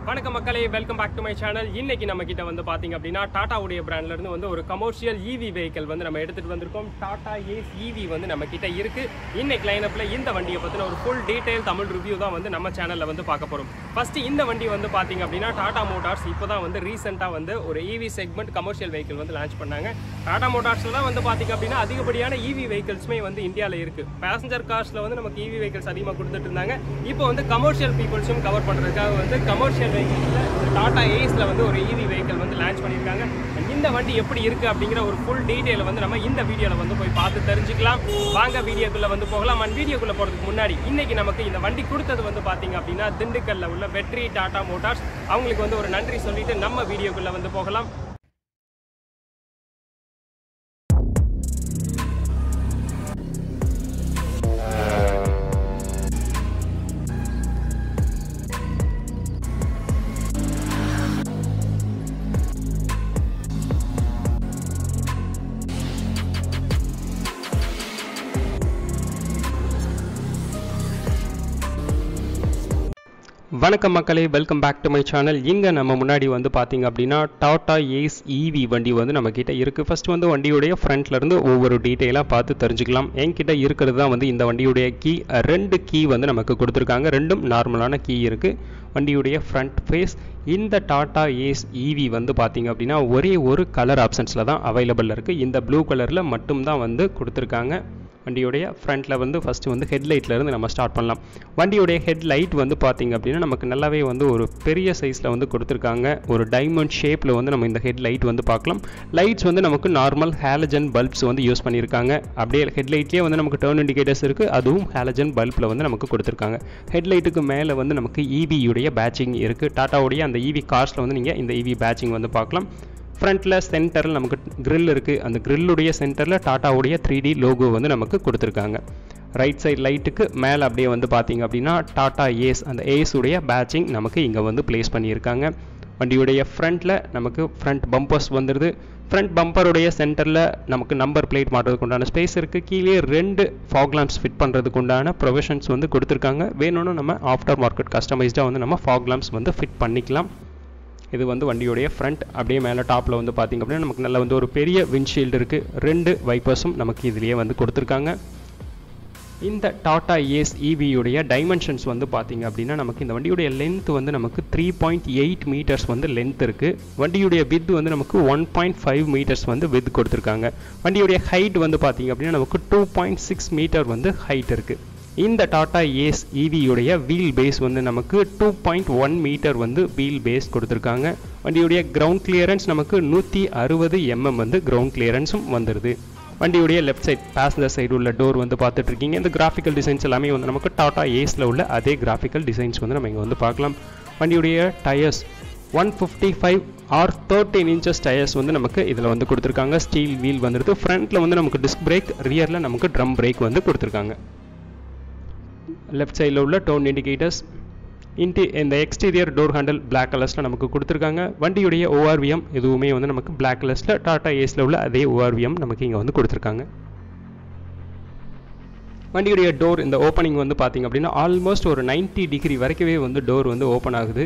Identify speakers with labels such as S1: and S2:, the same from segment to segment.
S1: வணக்கம் மக்களே, welcome back to my channel. இன்னைக்கு நம்ம கிட்ட வந்து பாத்தீங்க அப்படின்னா டாடா உடைய பிராண்ட்ல இருந்து வந்து ஒரு கமர்ஷியல் ஈவி வெஹிக்கிள் வந்து நம்ம எடுத்துட்டு வந்திருக்கோம். டாடா ஏஸ் ஈவி வந்து நம்ம கிட்ட இருக்கு. இன்னைக்கு லைனப்ல இந்த வண்டியை பத்தின ஒரு ஃபுல் டீடைல் தமிழ் ரிவ்யூ தான் வந்து நம்ம சேனல்ல வந்து பார்க்க போறோம். ஃபர்ஸ்ட் இந்த வண்டி வந்து பாத்தீங்க அப்படின்னா டாடா மோட்டார்ஸ் இப்போதான் வந்து ரீசெண்டா வந்து ஒரு ஈவி செக்மெண்ட் கமர்ஷியல் வெஹிக்கிள் வந்து லான்ச் பண்ணாங்க. டாடா மோட்டார்ஸ்ல தான் வந்து பாத்தீங்க அப்படின்னா அதிகப்படியான ஈவி வெஹிக்கிள்ஸ்மே வந்து இந்தியாவில் இருக்கு. பேசஞ்சர் கார்ஸ்ல வந்து நமக்கு ஈவி வெஹிக்கிள்ஸ் அதிகமாக கொடுத்துட்டு இருந்தாங்க. இப்போ வந்து கமர்ஷியல் பீப்புள்ஸும் கவர் பண்றதுக்காக வந்து கமர்ஷியல் டாடா ஏஸ்ல வந்து ஒரு ஈவி வெஹிக்கிள் வந்து லான்ச் பண்ணியிருக்காங்க. இந்த வண்டி எப்படி இருக்கு அப்படிங்கிற ஒரு ஃபுல் டீடைல் வந்து நம்ம இந்த வீடியோல வந்து போய் பார்த்து தெரிஞ்சுக்கலாம். வாங்க வீடியோக்குள்ள வந்து போகலாம். அண்ட் வீடியோக்குள்ள போறதுக்கு முன்னாடி இன்னைக்கு நமக்கு இந்த வண்டி கொடுத்தது வந்து பாத்தீங்க அப்படின்னா திண்டுக்கல்ல உள்ள வெற்றி டாடா மோட்டார்ஸ். அவங்களுக்கு வந்து ஒரு நன்றி சொல்லிட்டு நம்ம வீடியோக்குள்ள வந்து போகலாம். வணக்கம் மக்களே, welcome back to my channel. இங்கே நம்ம முன்னாடி வந்து பார்த்தீங்க அப்படின்னா டாடா ஏஸ் ஈவி வண்டி வந்து நம்ம கிட்ட இருக்குது. ஃபர்ஸ்ட் வந்து வண்டியுடைய ஃப்ரண்ட்லேருந்து ஒவ்வொரு டீட்டெயிலாக பார்த்து தெரிஞ்சுக்கலாம். என்கிட்ட இருக்கிறது தான் வந்து இந்த வண்டியுடைய கீ. 2 கீ வந்து நமக்கு கொடுத்துருக்காங்க. 2ம் நார்மலான கீ இருக்குது. வண்டியுடைய ஃப்ரண்ட் ஃபேஸ். இந்த டாடா ஏஸ் ஈவி வந்து பார்த்தீங்க அப்படின்னா ஒரே ஒரு கலர் ஆப்ஷன்ஸில் தான் அவைலபிள் இருக்குது. இந்த ப்ளூ கலரில் மட்டும்தான் வந்து கொடுத்துருக்காங்க. வண்டியோடைய ஃப்ரண்ட்டில் வந்து ஃபஸ்ட்டு வந்து ஹெட்லைட்லேருந்து நம்ம ஸ்டார்ட் பண்ணலாம். வண்டியோடைய ஹெட்லைட் வந்து பார்த்திங்க அப்படின்னா நமக்கு நல்லாவே வந்து ஒரு பெரிய சைஸில் வந்து கொடுத்துருக்காங்க. ஒரு டைமண்ட் ஷேப்பில் வந்து நம்ம இந்த ஹெட்லைட் வந்து பார்க்கலாம். லைட்ஸ் வந்து நமக்கு நார்மல் ஹாலஜன் பல்ப்ஸ் வந்து யூஸ் பண்ணியிருக்காங்க. அப்படியே ஹெட்லைட்லேயே வந்து நமக்கு டர்ன் இண்டிகேட்டர்ஸ் இருக்குது. அதுவும் ஹாலஜன் பல்பில் வந்து நமக்கு கொடுத்துருக்காங்க. ஹெட்லைட்டுக்கு மேலே வந்து நமக்கு ஈவியுடைய பேட்சிங் இருக்குது. டாட்டாவுடைய அந்த ஈவி கார்ஸில் வந்து நீங்கள் இந்த ஈவி பேட்சிங் வந்து பார்க்கலாம். ஃப்ரண்ட்டில் சென்டரில் நமக்கு கிரில் இருக்குது. அந்த கிரில்லுடைய சென்டரில் டாட்டாவுடைய 3D லோகோ வந்து நமக்கு கொடுத்துருக்காங்க. ரைட் சைட் லைட்டுக்கு மேலே அப்படியே வந்து பார்த்தீங்க அப்படின்னா டாடா ஏஸ், அந்த ஏஸுடைய பேட்சிங் நமக்கு இங்கே வந்து பிளேஸ் பண்ணியிருக்காங்க. வண்டியுடைய ஃப்ரண்ட்டில் நமக்கு ஃப்ரண்ட் பம்பர்ஸ் வந்துடுது. ஃப்ரண்ட் பம்பருடைய சென்டரில் நமக்கு நம்பர் பிளேட் மாட்டுறதுக்கு உண்டான ஸ்பேஸ் இருக்குது. கீழே 2 ஃபாக் லாம்ப்ஸ் ஃபிட் பண்ணுறதுக்கு உண்டான ப்ரொவிஷன்ஸ் வந்து கொடுத்துருக்காங்க. வேணும்னு நம்ம ஆஃப்டர் மார்க்கெட் கஸ்டமைஸ்டாக வந்து நம்ம ஃபாக் லாம்ப்ஸ் வந்து ஃபிட் பண்ணிக்கலாம். இது வந்து வண்டியோடைய ஃப்ரண்ட். அப்படியே மேலே டாப்பில் வந்து பார்த்திங்க அப்படின்னா நமக்கு நல்ல வந்து ஒரு பெரிய விண்ட்ஷீல்டு இருக்குது. 2 வைப்பர்ஸும் நமக்கு இதுலேயே வந்து கொடுத்துருக்காங்க. இந்த டாடா ஏஸ் ஈவியுடைய டைமென்ஷன்ஸ் வந்து பார்த்திங்க அப்படின்னா நமக்கு இந்த வண்டியுடைய லென்த் வந்து நமக்கு 3.8 மீட்டர்ஸ் வந்து லென்த் இருக்குது. வண்டியுடைய வித் வந்து நமக்கு 1.5 மீட்டர்ஸ் வந்து வித் கொடுத்துருக்காங்க. வண்டியுடைய ஹைட் வந்து பார்த்திங்க அப்படின்னா நமக்கு 2.6 மீட்டர் வந்து ஹைட் இருக்குது. இந்த டாடா ஏஸ் ஈவியுடைய வீல் பேஸ் வந்து நமக்கு 2.1 மீட்டர் வந்து வீல் பேஸ் கொடுத்துருக்காங்க. வண்டியுடைய கிரவுண்ட் கிளியரன்ஸ் நமக்கு 160 mm வந்து கிரவுண்ட் கிளியரன்ஸும் வந்துடுது. வண்டியுடைய லெஃப்ட் சைட் பேசஞ்சர் சைடு உள்ள டோர் வந்து பார்த்துட்டு இருக்கீங்க. இந்த கிராஃபிக்கல் டிசைன்ஸ் எல்லாமே வந்து நமக்கு டாடா ஏஸில் உள்ள அதே கிராஃபிக்கல் டிசைன்ஸ் வந்து நம்ம இங்கே வந்து பார்க்கலாம். வண்டியுடைய டயர்ஸ் 155 or 13 inches டயர்ஸ் வந்து நமக்கு இதில் வந்து கொடுத்துருக்காங்க. ஸ்டீல் வீல் வந்துடுது. ஃப்ரண்ட்டில் வந்து நமக்கு டிஸ்க் பிரேக், ரியரில் நமக்கு ட்ரம் பிரேக் வந்து கொடுத்துருக்காங்க. லெஃப்ட் சைடில் உள்ள டோன் இண்டிகேட்டர்ஸ். இந்த எக்ஸ்டீரியர் டோர் ஹேண்டில் பிளாக் கலர்ஸில் நமக்கு கொடுத்துருக்காங்க. வண்டியுடைய ORVM எதுவுமே வந்து நமக்கு பிளாக் கலர்ஸில் டாடா ஏஸில் உள்ள அதே ORVM நமக்கு இங்கே வந்து கொடுத்துருக்காங்க. வண்டியுடைய டோர் இந்த ஓப்பனிங் வந்து பார்த்திங்க அப்படின்னா ஆல்மோஸ்ட் ஒரு 90 டிகிரி வரைக்கவே வந்து டோர் வந்து ஓப்பன் ஆகுது.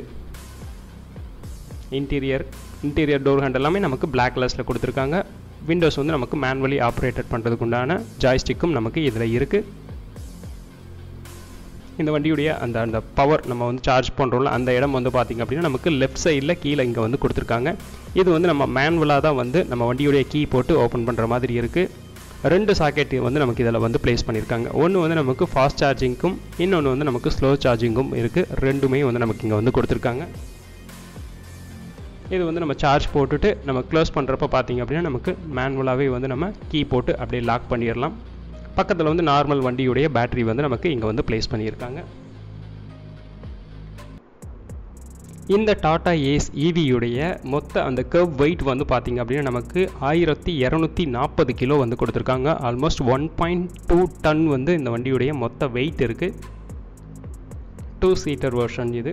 S1: இன்டீரியர் டோர் ஹேண்டில் எல்லாமே நமக்கு பிளாக் கலர்ஸில் கொடுத்துருக்காங்க. விண்டோஸ் வந்து நமக்கு மேனுவலி ஆப்ரேட்டட் பண்ணுறதுக்கு உண்டான ஜாய்ஸ்டிக்கும் நமக்கு இதில் இருக்குது. இந்த வண்டியுடைய அந்த பவர் நம்ம வந்து சார்ஜ் பண்ணுறோம்ல அந்த இடம் வந்து பார்த்திங்க அப்படின்னா நமக்கு லெஃப்ட் சைடில் கீழே இங்கே வந்து கொடுத்துருக்காங்க. இது வந்து நம்ம மேனுவலாக தான் வந்து நம்ம வண்டியுடைய கீ போட்டு ஓப்பன் பண்ணுற மாதிரி இருக்குது. 2 சாக்கெட் வந்து நமக்கு இதில் வந்து பிளேஸ் பண்ணியிருக்காங்க. ஒன்று வந்து நமக்கு ஃபாஸ்ட் சார்ஜிங்க்கும், இன்னொன்று வந்து நமக்கு ஸ்லோ சார்ஜிங்கும் இருக்குது. 2மே வந்து நமக்கு இங்கே வந்து கொடுத்துருக்காங்க. இது வந்து நம்ம சார்ஜ் போட்டுட்டு நம்ம க்ளோஸ் பண்ணுறப்ப பார்த்திங்க அப்படின்னா நமக்கு மேனுவலாகவே வந்து நம்ம கீ போட்டு அப்படியே லாக் பண்ணிடலாம். பக்கத்தில் வந்து நார்மல் வண்டியுடைய பேட்டரி வந்து நமக்கு இங்கே வந்து பிளேஸ் பண்ணியிருக்காங்க. இந்த டாடா ஏஸ் ஈவியுடைய மொத்த அந்த கர்வ் வெயிட் வந்து பார்த்திங்க அப்படின்னா நமக்கு 1240 கிலோ வந்து கொடுத்துருக்காங்க. ஆல்மோஸ்ட் 1.2 டன் வந்து இந்த வண்டியுடைய மொத்த வெயிட் இருக்குது. 2 சீட்டர் வெர்ஷன் இது.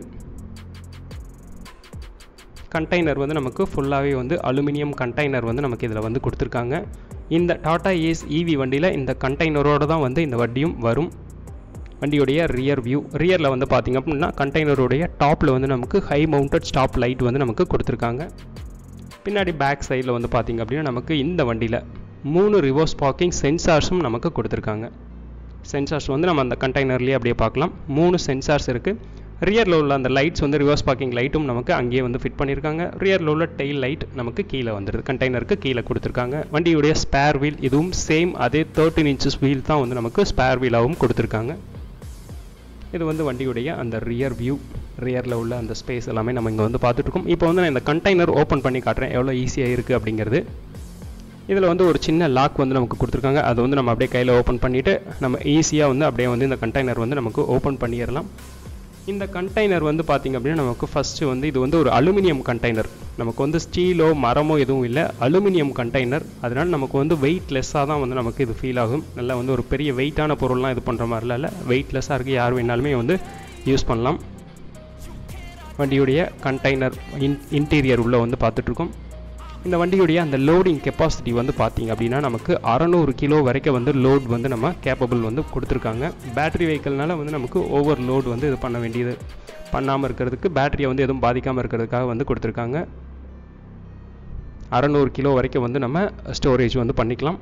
S1: கண்டெய்னர் வந்து நமக்கு ஃபுல்லாகவே வந்து அலுமினியம் கண்டெய்னர் வந்து நமக்கு இதில் வந்து கொடுத்துருக்காங்க. இந்த டாடா ஏஸ் ஈவி வண்டியில் இந்த கண்டெய்னரோடு தான் வந்து இந்த வண்டியும் வரும். வண்டியுடைய ரியர் வியூ. ரியரில் வந்து பார்த்திங்க அப்படின்னா கண்டெய்னருடைய டாப்பில் வந்து நமக்கு ஹை மவுண்டட் ஸ்டாப் லைட் வந்து நமக்கு கொடுத்துருக்காங்க. பின்னாடி பேக் சைடில் வந்து பார்த்திங்க அப்படின்னா நமக்கு இந்த வண்டியில் 3 ரிவர்ஸ் பார்க்கிங் சென்சார்ஸும் நமக்கு கொடுத்துருக்காங்க. சென்சார்ஸ் வந்து நம்ம அந்த கண்டெய்னர்லேயே அப்படியே பார்க்கலாம். 3 சென்சார்ஸ் இருக்குது. ரியரில் உள்ள அந்த லைட்ஸ் வந்து ரிவர்ஸ் பார்க்கிங் லைட்டும் நமக்கு அங்கேயே வந்து ஃபிட் பண்ணியிருக்காங்க. ரியரில் உள்ள டெயில் லைட் நமக்கு கீழே வந்துடுது, கண்டெய்னருக்கு கீழே கொடுத்துருக்காங்க. வண்டியுடைய ஸ்பேர் வீல் இதுவும் சேம் அதே 13 inches வீல் தான் வந்து நமக்கு ஸ்பேர் வீலாகவும் கொடுத்துருக்காங்க. இது வந்து வண்டியுடைய அந்த ரியர் வியூ. ரியரில் உள்ள அந்த ஸ்பேஸ் எல்லாமே நம்ம இங்கே வந்து பார்த்துட்ருக்கோம். இப்போ வந்து நான் இந்த கண்டெய்னர் ஓப்பன் பண்ணி காட்டுறேன் எவ்வளோ ஈஸியாக இருக்குது அப்படிங்கிறது. இதில் வந்து ஒரு சின்ன லாக் வந்து நமக்கு கொடுத்துருக்காங்க. அது வந்து நம்ம அப்படியே கையில் ஓப்பன் பண்ணிவிட்டு நம்ம ஈஸியாக வந்து அப்படியே வந்து இந்த கண்டெய்னர் வந்து நமக்கு ஓப்பன் பண்ணிடலாம். இந்த கண்டெய்னர் வந்து பார்த்திங்க அப்படின்னா நமக்கு ஃபஸ்ட்டு வந்து இது வந்து ஒரு அலுமினியம் கண்டெய்னர். நமக்கு வந்து ஸ்டீலோ மரமோ எதுவும் இல்லை, அலுமினியம் கண்டெய்னர். அதனால் நமக்கு வந்து வெயிட்லெஸ்ஸாக தான் வந்து நமக்கு இது ஃபீல் ஆகும். நல்லா வந்து ஒரு பெரிய வெயிட்டான பொருள்லாம் இது பண்ணுற மாதிரிலாம் இல்லை, வெயிட்லெஸ்ஸாக இருக்குது. யார் வேணாலுமே வந்து யூஸ் பண்ணலாம். வண்டியுடைய கண்டெய்னர் இன்டீரியர் உள்ளே வந்து பார்த்துட்ருக்கோம். இந்த வண்டியுடைய அந்த லோடிங் கெப்பாசிட்டி வந்து பார்த்திங்க அப்படின்னா நமக்கு 600 கிலோ வரைக்கும் வந்து லோட் வந்து நம்ம கேப்பபிள் வந்து கொடுத்துருக்காங்க. பேட்டரி வெஹிக்கிள்னால வந்து நமக்கு ஓவர் லோட் வந்து இது பண்ண வேண்டியது பண்ணாமல் இருக்கிறதுக்கு, பேட்டரியை வந்து எதுவும் பாதிக்காமல் இருக்கிறதுக்காக வந்து கொடுத்துருக்காங்க. 600 கிலோ வரைக்கும் வந்து நம்ம ஸ்டோரேஜ் வந்து பண்ணிக்கலாம்.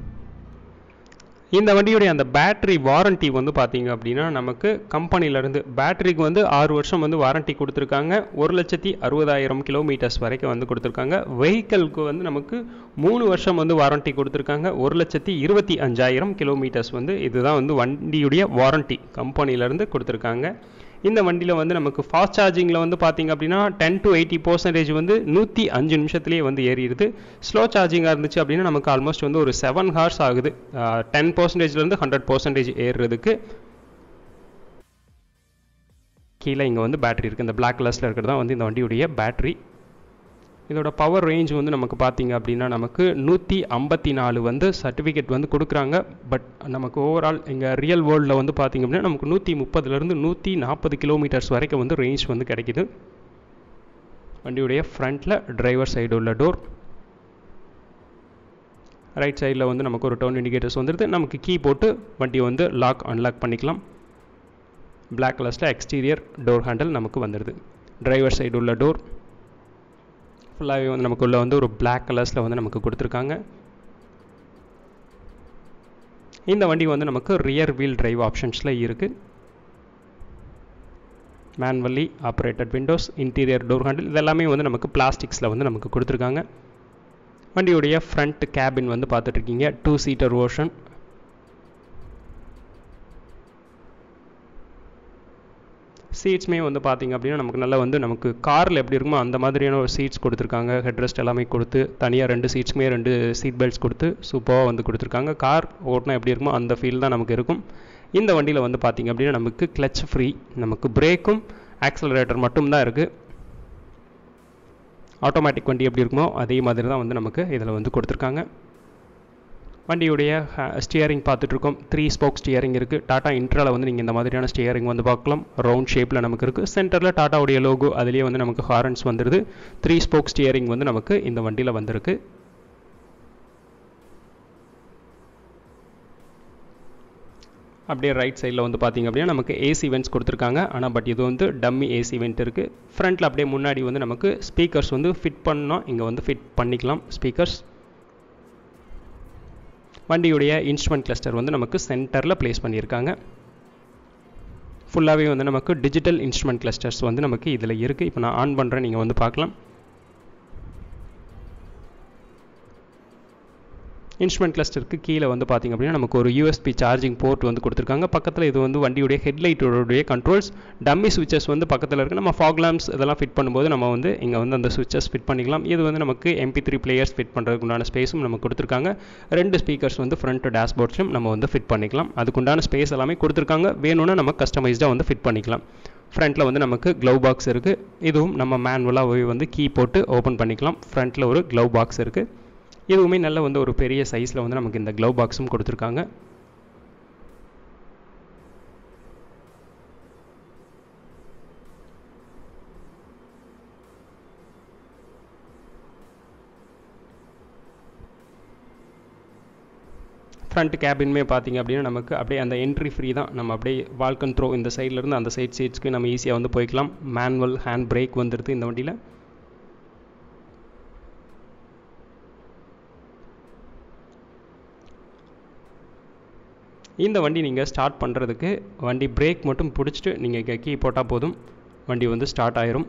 S1: இந்த வண்டியுடைய அந்த பேட்டரி வாரண்ட்டி வந்து பார்த்திங்க அப்படின்னா நமக்கு கம்பெனிலேருந்து பேட்டரிக்கு வந்து 6 வருஷம் வந்து வாரண்ட்டி கொடுத்துருக்காங்க. 1,60,000 கிலோமீட்டர்ஸ் வரைக்கும் வந்து கொடுத்துருக்காங்க. வெஹிக்கிளுக்கு வந்து நமக்கு 3 வருஷம் வந்து வாரண்ட்டி கொடுத்துருக்காங்க. 1,25,000 கிலோமீட்டர்ஸ் வந்து இதுதான் வந்து வண்டியுடைய வாரண்ட்டி கம்பெனிலேருந்து கொடுத்துருக்காங்க. இந்த வண்டியில் வந்து நமக்கு ஃபாஸ்ட் சார்ஜிங்கில் வந்து பார்த்திங்க அப்படின்னா 10 to 80% வந்து 105 நிமிஷத்துலேயே வந்து ஏறிடுது. ஸ்லோ சார்ஜிங்காக இருந்துச்சு அப்படின்னா நமக்கு ஆல்மோஸ்ட் வந்து ஒரு 7 hours ஆகுது 10%லேருந்து 100% ஏறுறதுக்கு. கீழே இங்கே வந்து பேட்டரி இருக்குது. இந்த பிளாக் கலர்ஸில் இருக்கிறது தான் வந்து இந்த வண்டியுடைய பேட்டரி. இதோட பவர் ரேஞ்ச் வந்து நமக்கு பார்த்திங்க அப்படின்னா நமக்கு 154 வந்து சர்டிஃபிகேட் வந்து கொடுக்குறாங்க. பட் நமக்கு ஓவரால் இங்கே ரியல் வேர்ல்டில் வந்து பார்த்திங்க அப்படின்னா நமக்கு 130லேருந்து 140 கிலோமீட்டர்ஸ் வரைக்கும் வந்து ரேஞ்ச் வந்து கிடைக்கிது. வண்டியுடைய ஃப்ரண்ட்டில் டிரைவர் சைடு உள்ள டோர், ரைட் சைடில் வந்து நமக்கு ஒரு டர்ன் இண்டிகேட்டர்ஸ் வந்துடுது. நமக்கு கீ போட்டு வண்டியை வந்து லாக் அன்லாக் பண்ணிக்கலாம். பிளாக் கலர்ஸில் எக்ஸ்டீரியர் டோர் ஹேண்டில் நமக்கு வந்துடுது. டிரைவர் சைடு உள்ள டோர் ஃபுல்லாகவே வந்து நமக்கு உள்ள வந்து ஒரு பிளாக் கலர்ஸில் வந்து நமக்கு கொடுத்துருக்காங்க. இந்த வண்டி வந்து நமக்கு ரியர் வீல் டிரைவ் ஆப்ஷன்ஸில் இருக்குது. Manually operated windows, interior door handle இதெல்லாமே வந்து நமக்கு பிளாஸ்டிக்ஸில் வந்து நமக்கு கொடுத்துருக்காங்க. வண்டியுடைய ஃப்ரண்ட் கேபின் வந்து பார்த்துட்ருக்கீங்க 2 seater வெர்ஷன். சீட்ஸுமே வந்து பார்த்திங்க அப்படின்னா நமக்கு நல்லா வந்து நமக்கு காரில் எப்படி இருக்குமோ அந்த மாதிரியான ஒரு சீட்ஸ் கொடுத்துருக்காங்க. ஹெட்ரெஸ்ட் எல்லாமே கொடுத்து தனியாக 2 சீட்ஸுமே 2 சீட் பெல்ட்ஸ் கொடுத்து சூப்பராக வந்து கொடுத்துருக்காங்க. கார் ஓட்டினா எப்படி இருக்குமோ அந்த ஃபீல் தான் நமக்கு இருக்கும். இந்த வண்டியில் வந்து பார்த்திங்க அப்படின்னா நமக்கு கிளச் ஃப்ரீ, நமக்கு பிரேக்கும் ஆக்சலரேட்டர் மட்டும்தான் இருக்குது. ஆட்டோமேட்டிக் வண்டி எப்படி இருக்குமோ அதே மாதிரி தான் வந்து நமக்கு இதில் வந்து கொடுத்துருக்காங்க. வண்டியுடைய ஸ்டியரிங் பார்த்துட்ருக்கோம். 3 spoke ஸ்டியரிங் இருக்குது. டாடா இன்ட்ராவில் வந்து நீங்கள் இந்த மாதிரியான ஸ்டியரிங் வந்து பார்க்கலாம். ரவுண்ட் ஷேப்பில் நமக்கு இருக்குது. சென்டரில் டாட்டாவுடைய லோகோ, அதுலேயே வந்து நமக்கு ஹாரன்ஸ் வந்துடுது. 3 spoke ஸ்டியரிங் வந்து நமக்கு இந்த வண்டியில் வந்திருக்கு. அப்படியே ரைட் சைடில் வந்து பார்த்திங்க அப்படின்னா நமக்கு ஏசி வென்ட்ஸ் கொடுத்துருக்காங்க. ஆனால் பட் இது வந்து டம்மி ஏசி வென்ட் இருக்குது. ஃப்ரண்ட்டில் அப்படியே முன்னாடி வந்து நமக்கு ஸ்பீக்கர்ஸ் வந்து ஃபிட் பண்ணோம், இங்கே வந்து ஃபிட் பண்ணிக்கலாம் ஸ்பீக்கர்ஸ். வண்டியுடைய இன்ஸ்ட்ருமெண்ட் கிளஸ்டர் வந்து நமக்கு சென்டரில் ப்ளேஸ் பண்ணியிருக்காங்க. ஃபுல்லாகவே வந்து நமக்கு டிஜிட்டல் இன்ஸ்ட்ருமெண்ட் கிளஸ்டர்ஸ் வந்து நமக்கு இதில் இருக்குது. இப்போ நான் ஆன் பண்ணுறேன், நீங்கள் வந்து பார்க்கலாம். இன்ஸ்ட்ருமெண்ட் கிளஸ்டருக்கு கீழே வந்து பார்த்திங்க அப்படின்னா நமக்கு ஒரு யூஎஸ்பி சார்ஜிங் போர்ட் வந்து கொடுத்துருக்காங்க. பக்கத்தில் இது வந்து வண்டியுடைய ஹெட்லைட்டோடைய கண்ட்ரோல்ஸ், டம்மி சுவிச்சஸ் வந்து பக்கத்தில் இருக்குது. நம்ம ஃபாக் லேம்ப்ஸ் இதெல்லாம் ஃபிட் பண்ணும்போது நம்ம வந்து இங்கே வந்து அந்த சுவிச்சஸ் ஃபிட் பண்ணிக்கலாம். இது வந்து நமக்கு MP3 பிளேயர்ஸ் ஃபிட் பண்ணுறதுக்கு உண்டான ஸ்பேஸும் நமக்கு கொடுத்துருக்காங்க. 2 ஸ்பீக்கர்ஸ் வந்து ஃப்ரண்ட் டேஷ்போர்ட்ஸும் நம்ம வந்து ஃபிட் பண்ணிக்கலாம். அதுக்குண்டான ஸ்பேஸ் எல்லாமே கொடுத்துருக்காங்க. வேணும்னா நம்ம கஸ்டமைஸ்டாக வந்து ஃபிட் பண்ணிக்கலாம். ஃப்ரண்ட்டில் வந்து நமக்கு க்ளவ் பாக்ஸ் இருக்குது. இதுவும் நம்ம மேனுவலாக வந்து கீ போட்டு ஓப்பன் பண்ணிக்கலாம். ஃப்ரண்ட்டில் ஒரு க்ளவ் பாக்ஸ் இருக்குது. இதுவுமே நல்ல வந்து ஒரு பெரிய சைஸில் வந்து நமக்கு இந்த க்ளவ் பாக்ஸும் கொடுத்துருக்காங்க. ஃப்ரண்ட் கேபின்மே பார்த்திங்க அப்படின்னா நமக்கு அப்படியே அந்த என்ட்ரி ஃப்ரீ தான். நம்ம அப்படியே வால்க் அண்ட் த்ரோ இந்த சைட்லேருந்து அந்த சைட் சீட்ஸ்க்கு நம்ம ஈஸியாக வந்து போய்க்கலாம். மேனுவல் ஹேண்ட் பிரேக் வந்துடுது இந்த வண்டியில். இந்த வண்டி நீங்கள் ஸ்டார்ட் பண்ணுறதுக்கு வண்டி பிரேக் மட்டும் பிடிச்சிட்டு நீங்கள் கீ போட்டால் போதும், வண்டி வந்து ஸ்டார்ட் ஆயிரும்.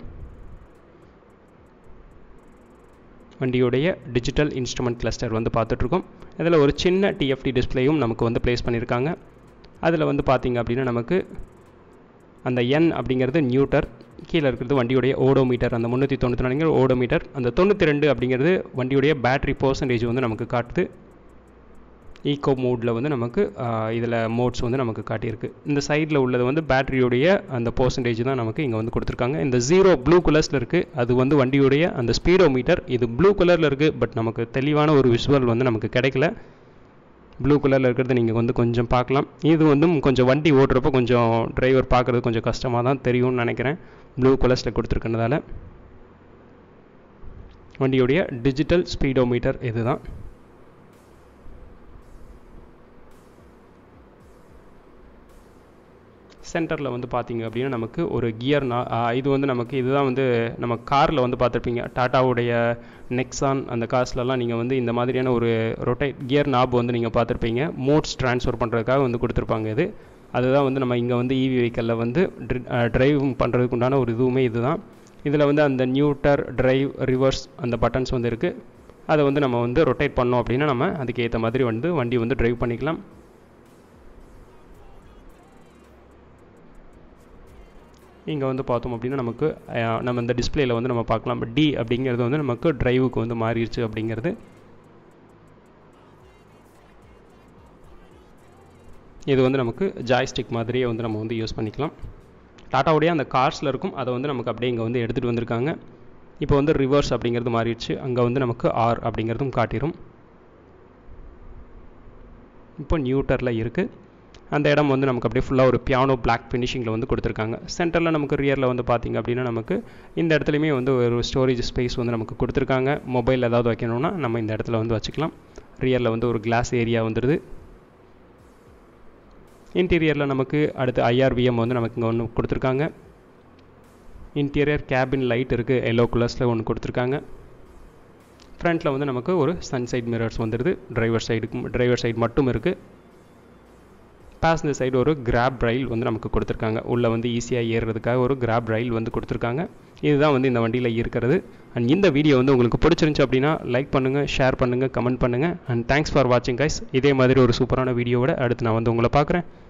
S1: வண்டியுடைய டிஜிட்டல் இன்ஸ்ட்ருமெண்ட் கிளஸ்டர் வந்து பார்த்துட்ருக்கோம். இதில் ஒரு சின்ன டிஎஃப்டி டிஸ்பிளேயும் நமக்கு வந்து ப்ளேஸ் பண்ணியிருக்காங்க. அதில் வந்து பார்த்திங்க அப்படின்னா நமக்கு அந்த என் அப்படிங்கிறது நியூட்டர், கீழே இருக்கிறது வண்டியுடைய ஓடோமீட்டர், அந்த 394 ஓடோமீட்டர். அந்த 92 அப்படிங்கிறது வண்டியுடைய பேட்ரி பர்சன்டேஜ் வந்து நமக்கு காட்டுது. ஈகோ மோடில் வந்து நமக்கு இதில் மோட்ஸ் வந்து நமக்கு காட்டியிருக்கு. இந்த சைடில் உள்ளது வந்து பேட்டரியுடைய அந்த பர்சன்டேஜ் தான் நமக்கு இங்கே வந்து கொடுத்துருக்காங்க. இந்த 0 ப்ளூ கலர்ஸில் இருக்குது, அது வந்து வண்டியுடைய அந்த ஸ்பீடோமீட்டர். இது ப்ளூ கலரில் இருக்குது, பட் நமக்கு தெளிவான ஒரு விஷுவல் வந்து நமக்கு கிடைக்கல. ப்ளூ கலரில் இருக்கிறது நீங்கள் வந்து கொஞ்சம் பார்க்கலாம். இது வந்து கொஞ்சம் வண்டி ஓட்டுறப்போ கொஞ்சம் டிரைவர் பார்க்குறது கொஞ்சம் கஷ்டமாக தான் தெரியும்னு நினைக்கிறேன், ப்ளூ கலர்ஸில் கொடுத்துருக்கறதால. வண்டியுடைய டிஜிட்டல் ஸ்பீடோமீட்டர் இது தான். சென்டரில் வந்து பார்த்திங்க அப்படின்னா நமக்கு ஒரு கியர் இது வந்து நமக்கு இதுதான் வந்து நம்ம காரில் வந்து பார்த்துருப்பீங்க, டாட்டாவுடைய நெக்ஸான் அந்த கார்ஸ்லலாம் நீங்கள் வந்து இந்த மாதிரியான ஒரு ரொட்டேட் கியர் நாப் வந்து நீங்கள் பார்த்துருப்பீங்க. மோட்ஸ் ட்ரான்ஸ்ஃபர் பண்ணுறதுக்காக வந்து கொடுத்துருப்பாங்க. அதுதான் வந்து நம்ம இங்கே வந்து இவி வெஹிக்கலில் வந்து டிரைவ் பண்ணுறதுக்கு உண்டான ஒரு இதுவுமே இதுதான். இதில் வந்து அந்த நியூட்டர், டிரைவ், ரிவர்ஸ் அந்த பட்டன்ஸ் வந்து இருக்குது. அதை வந்து நம்ம வந்து ரொட்டேட் பண்ணோம் அப்படின்னா நம்ம அதுக்கு ஏற்ற மாதிரி வந்து வண்டி வந்து டிரைவ் பண்ணிக்கலாம். இங்கே வந்து பார்த்தோம் அப்படின்னா நமக்கு நம்ம இந்த டிஸ்பிளேயில் வந்து நம்ம பார்க்கலாம். டி அப்படிங்கிறது வந்து நமக்கு டிரைவுக்கு வந்து மாறிடுச்சு அப்படிங்கிறது. இது வந்து நமக்கு ஜாய்ஸ்டிக் மாதிரியே வந்து நம்ம வந்து யூஸ் பண்ணிக்கலாம். டாட்டாவுடைய அந்த கார்ஸில் இருக்கும், அதை வந்து நமக்கு அப்படியே இங்கே வந்து எடுத்துகிட்டு வந்திருக்காங்க. இப்போ வந்து ரிவர்ஸ் அப்படிங்கிறது மாறிடுச்சு, அங்கே வந்து நமக்கு ஆர் அப்படிங்கிறதும் காட்டிடும். இப்போ நியூட்டரில் இருக்குது. அந்த இடம் வந்து நமக்கு அப்படியே ஃபுல்லாக ஒரு பியானோ பிளாக் ஃபினிஷிங்கில் வந்து கொடுத்துருக்காங்க. சென்டரில் நமக்கு ரியரில் வந்து பார்த்திங்க அப்படின்னா நமக்கு இந்த இடத்துலையுமே வந்து ஒரு ஸ்டோரேஜ் ஸ்பேஸ் வந்து நமக்கு கொடுத்துருக்காங்க. மொபைல் ஏதாவது வைக்கணும்னா நம்ம இந்த இடத்துல வந்து வச்சுக்கலாம். ரியரில் வந்து ஒரு கிளாஸ் ஏரியா வந்துடுது. இன்டீரியரில் நமக்கு அடுத்து IRVM வந்து நமக்கு இங்கே ஒன்று கொடுத்துருக்காங்க. இன்டீரியர் கேபின் லைட் இருக்குது, எல்லோ கலர்ஸில் ஒன்று கொடுத்துருக்காங்க. ஃப்ரண்ட்டில் வந்து நமக்கு ஒரு சன்சைட் மிரர்ஸ் வந்துடுது. டிரைவர் சைடு மட்டும் இருக்குது. பேசஞ்சர் சைடு ஒரு கிராப் ரயில் வந்து நமக்கு கொடுத்துருக்காங்க. உள்ளே வந்து ஈஸியாக ஏறுறதுக்காக ஒரு கிராப் ரயில் வந்து கொடுத்துருக்காங்க. இதுதான் வந்து இந்த வண்டியில் இருக்கிறது. அண்ட் இந்த வீடியோ வந்து உங்களுக்கு பிடிச்சிருந்துச்சு அப்படின்னா லைக் பண்ணுங்கள், ஷேர் பண்ணுங்கள், கமெண்ட் பண்ணுங்கள். அண்ட் தேங்க்ஸ் ஃபார் வாட்சிங் கைஸ். இதே மாதிரி ஒரு சூப்பரான வீடியோவோட அடுத்து நான் வந்து உங்களை பார்க்குறேன்.